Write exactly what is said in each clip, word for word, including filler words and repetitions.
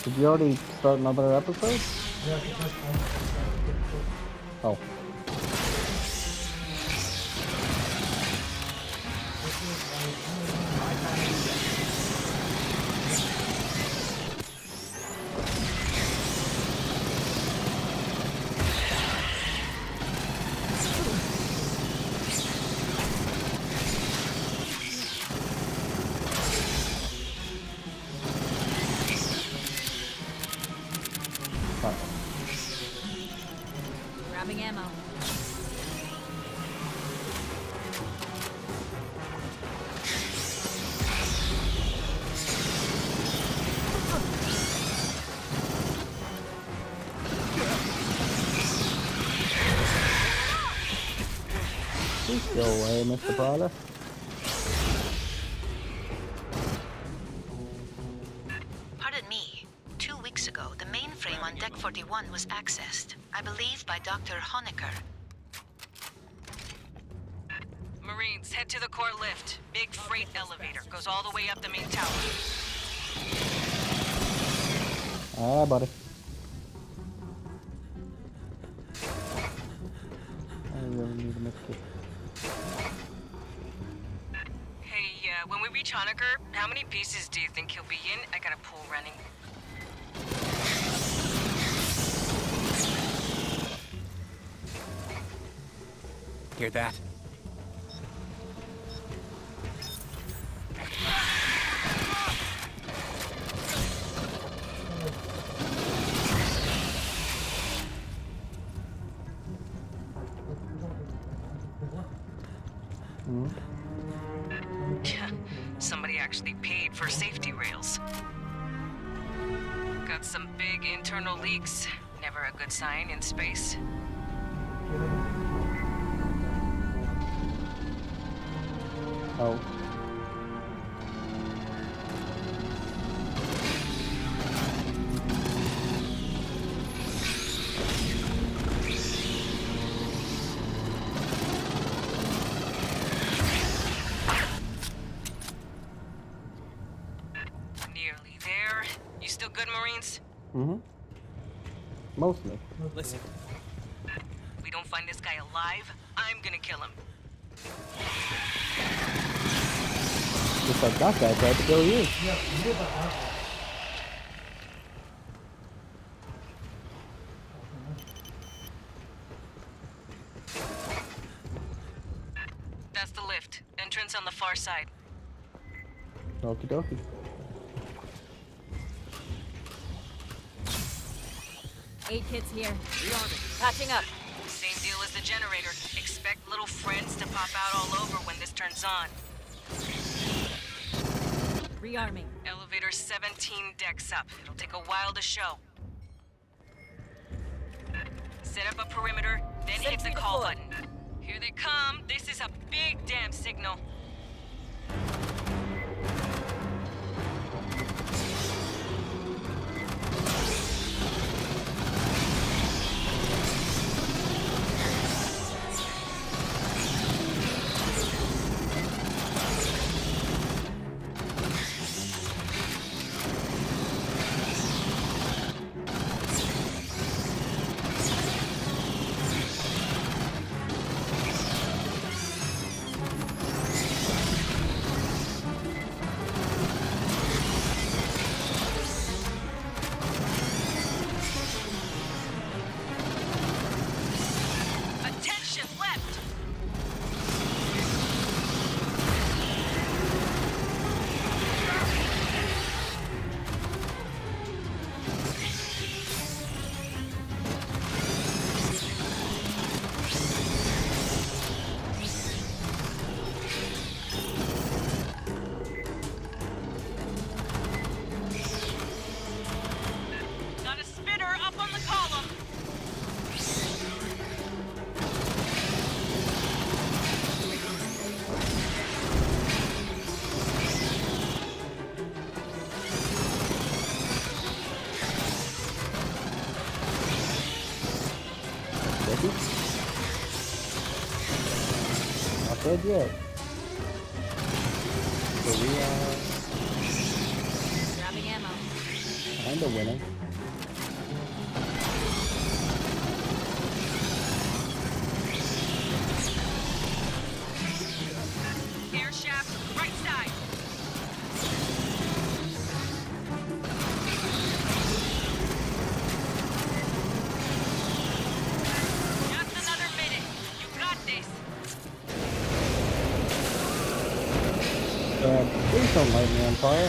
Did you already start another episode? Oh. Grabbing ammo. Please go away, Mister Prowler. Pardon me. Two weeks ago, the mainframe on Deck forty-one was accessed, I believe by Doctor Honecker. Marines, head to the core lift. Big freight elevator. Goes all the way up the main tower. Ah, buddy. I really need to make it. Hey, uh, when we reach Honecker, how many pieces do you think he'll be in? I got a pool running. Hear that? Hmm? Somebody actually paid for safety rails. Got some big internal leaks. Never a good sign in space. Oh. Nearly there. You still good, Marines? Mm-hmm. Mostly. Listen. We don't find this guy alive, I'm gonna kill him. Just like that guy tried to kill you. That's the lift. Entrance on the far side. Okie dokie. Eight kids here. Patching up. Same deal as the generator. Expect little friends to pop out all over when this turns on. Rearming. Elevator seventeen decks up. It'll take a while to show. Set up a perimeter, then hit the call button. Here they come. This is a big damn signal. Attention left! Got a spinner up on the column. Ready? Not dead yet. So we are Grabbing ammo. behind kinda winning. Air shaft, right side. Just another minute. You got this. Uh, please don't light me on fire.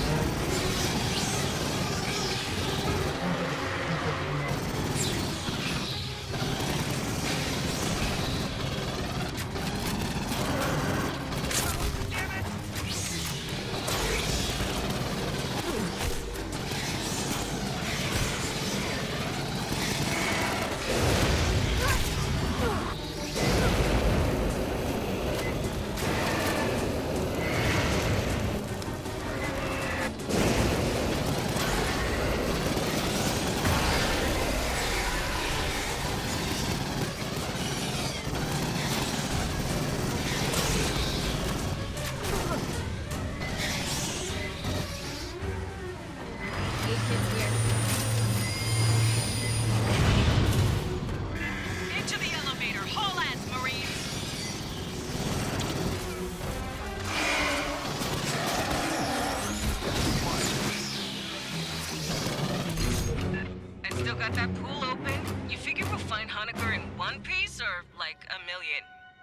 Eight kids here. Into the elevator. Haul ass, Marines. I still got that pool open. You figure we'll find Honecker in one piece or like a million?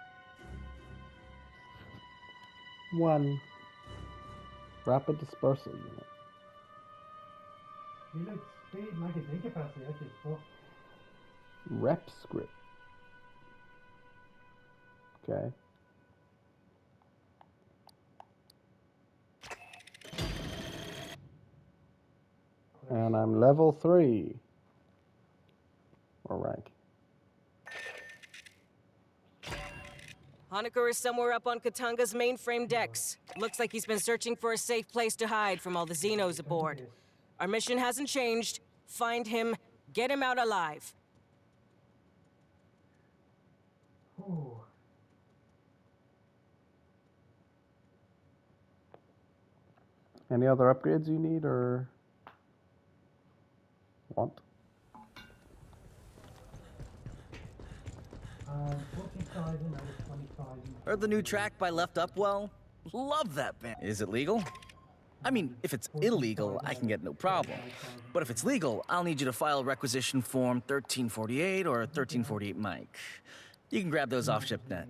One. Rapid dispersal unit. Reload speed, magazine capacity, okay, cool. Rep script. Okay. And I'm level three. Or rank. Honecker is somewhere up on Katanga's mainframe decks. Looks like he's been searching for a safe place to hide from all the Xenos aboard. Our mission hasn't changed. Find him, get him out alive. Ooh. Any other upgrades you need or want? Um, forty thousand out of twenty thousand. Heard the new track by Left Upwell? Love that band. Is it legal? I mean, if it's illegal, I can get no problem. But if it's legal, I'll need you to file requisition form thirteen forty-eight or thirteen forty-eight Mike. You can grab those off ShipNet.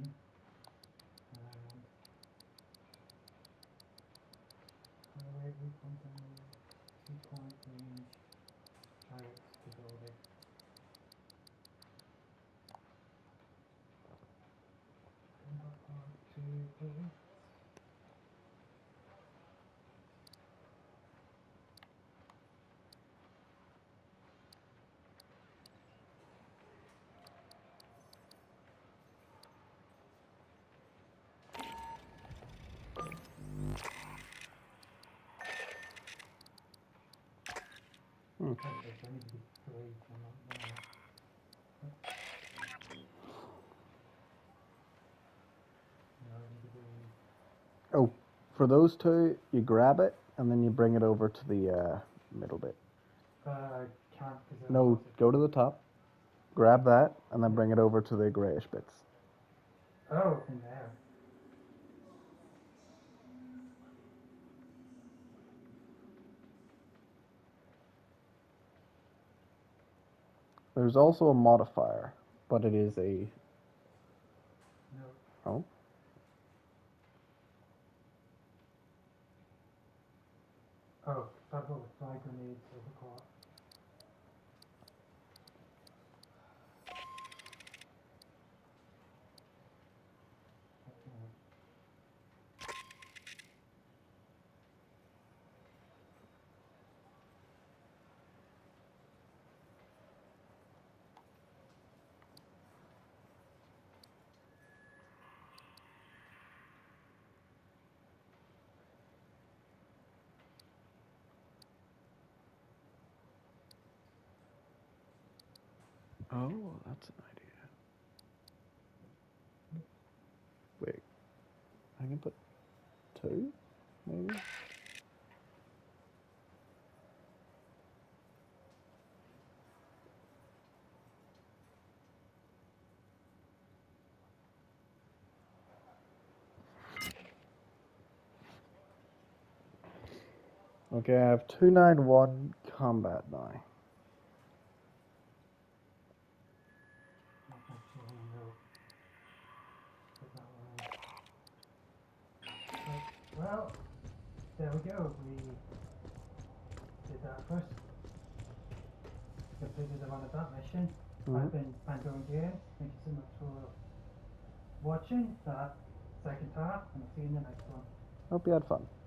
Oh, for those two, you grab it and then you bring it over to the uh, middle bit. Uh, can't, cause No, go to the top, grab that, and then bring it over to the grayish bits. Oh, in there. There's also a modifier, but it is a... No. Oh? Oh, that was flag grenades over caught. Oh, that's an idea. Wait. I can put two, maybe? Okay, I have two ninety-one combat now. That's actually a no. Put that one in. Right, well, there we go. We did that first. Completed the run of that mission. Mhm. I've been Pandora Games. Thank you so much for watching that second half, and I'll see you in the next one. Hope you had fun.